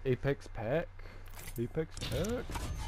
Apex pack? Apex pack?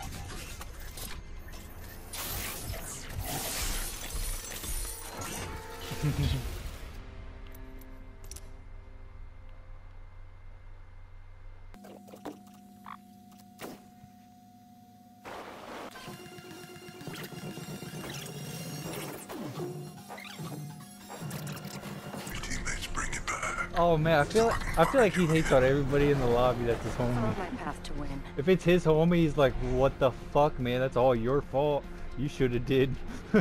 Oh man, I feel like he hates on everybody in the lobby that's his homie. My path to win. If it's his homie, he's like, what the fuck, man? That's all your fault. You should have did. Now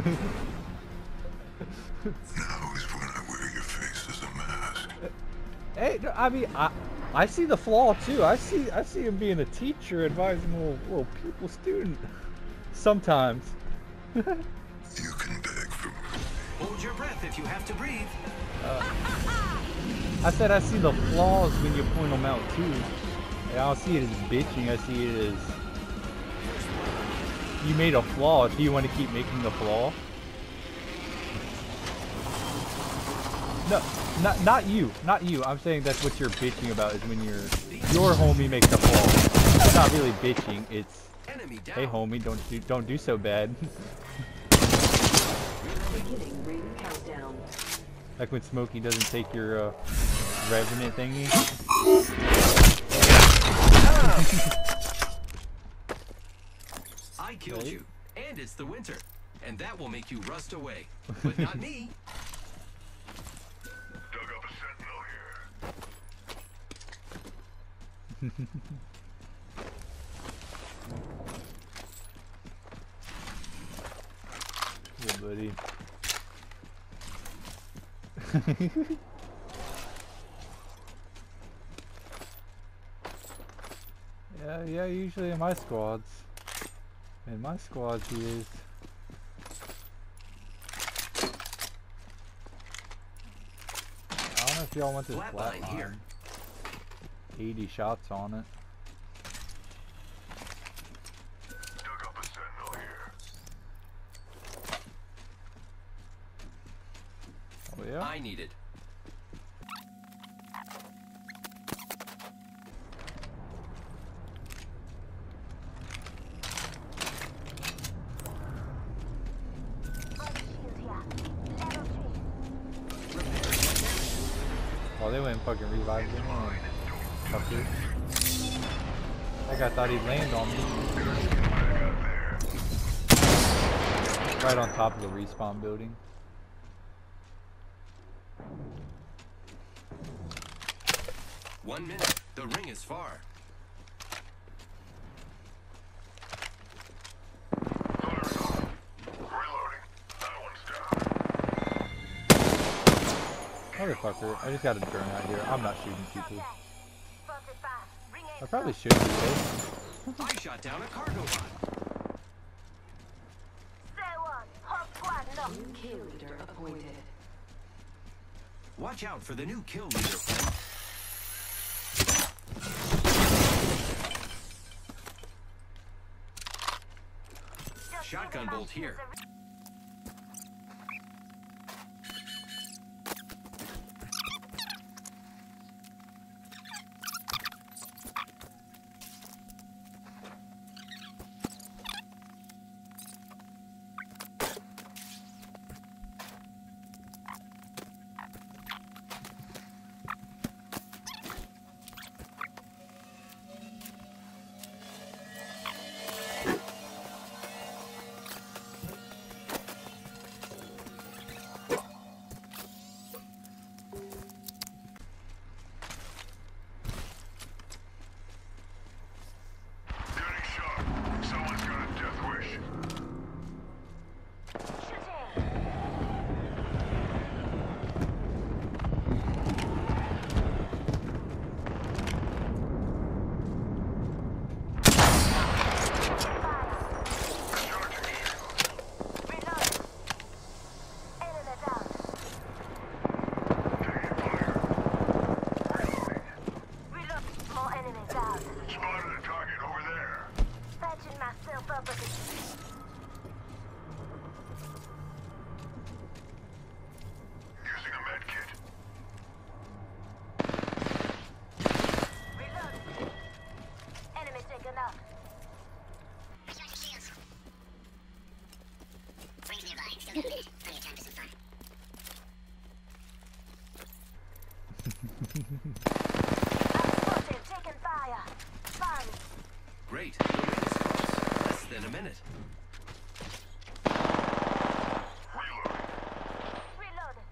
is when I wear your face as a mask. Hey, I mean, I see the flaw too. I see him being a teacher advising a little pupil student. Sometimes. You can beg for me. Hold your breath if you have to breathe. I said I see the flaws when you point them out too. I don't see it as bitching. I see it as you made a flaw. Do you want to keep making the flaw? No, not you. I'm saying that's what you're bitching about is when your homie makes a flaw. It's not really bitching. It's hey homie, don't do so bad. Beginning ring countdown. Like when Smokey doesn't take your Revenant thingy. I killed you, and it's the winter, and that will make you rust away, but not me. Dug up a sentinel here. Yeah, buddy. Yeah, usually in my squads. In my squads he is. I don't know if y'all want this flatline here. 80 shots on it. Dug up a sentinel here. Oh yeah? I need it. Oh, they went and fucking revived him. Fucker. That guy thought he'd land on me. Right on top of the respawn building. One minute. The ring is far. Motherfucker, I just got a drone out here. I'm not shooting people. I probably should be, though. I shot down a cargo bot. New kill leader appointed. Watch out for the new kill leader, friend. Shotgun bolt here. it. Reloaded.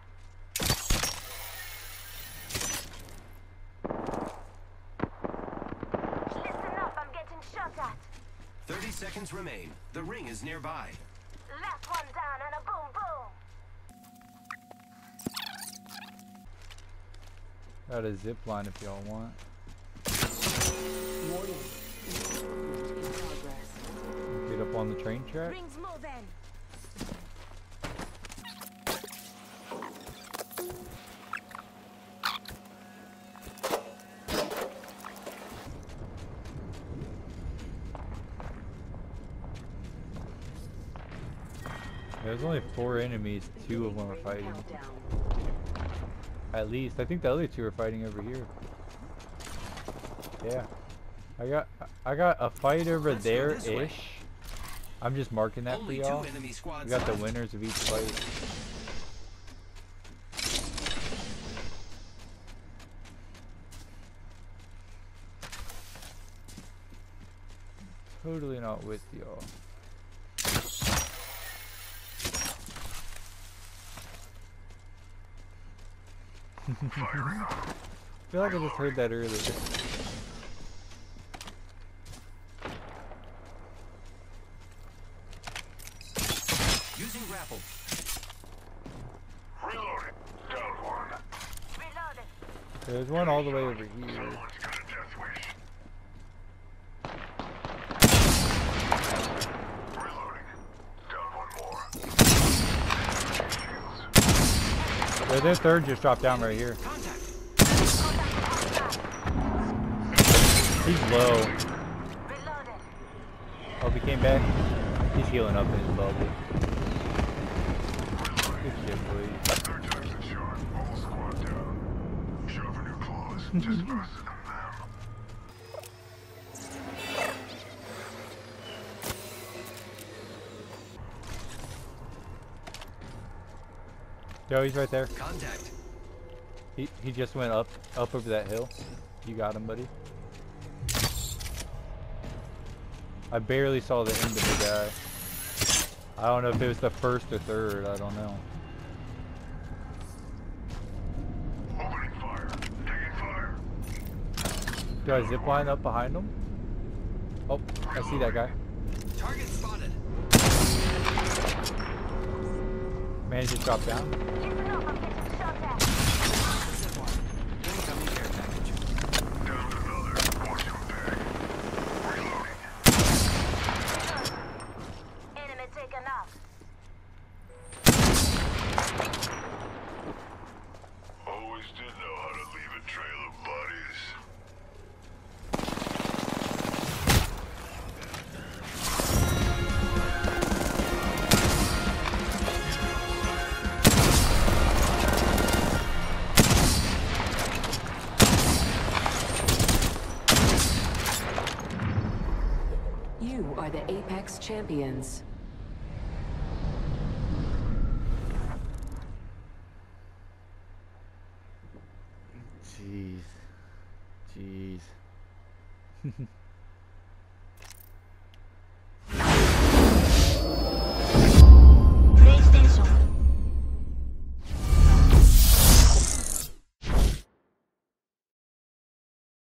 Listen up, I'm getting shot at. 30 seconds remain. The ring is nearby. Last one down and a boom boom. Got a zip line if y'all want. Warning. In progress. Get up on the train track. Rings moving. There's only 4 enemies. 2 of them are fighting. Countdown. At least. I think the other 2 are fighting over here. Yeah. I got a fight over Let's go there this way. ish. I'm just marking that Only for 2 y'all. enemy We squads got the left. winners of each fight. Totally not with y'all. I feel like I just heard that earlier. Using grapple. Reloading. Down one. Reloaded. There's one all the way over here. Someone's got a death wish. Reloading. Down one more. Shields. Their third just dropped down right here. Contact. He's low. Reloaded. Oh, he came back. He's healing up in his bubble. Good shit, boys. Third time's a charm. All squad down. Sharpen your claws. Just us and them. Yo, he's right there. Contact. He just went up over that hill. You got him, buddy. I barely saw the end of the guy. I don't know if it was the first or third. I don't know. Opening fire. Taking fire. Do I zip line up behind him? Oh, I see that guy. Target spotted. Man just dropped down. Listen up, I'm getting shot at. Incoming care package. Down another. Watch him back. Reloading. Enemy taken out. Always did know how to leave a trail of bodies. You are the Apex Champions. Jeez. Jeez.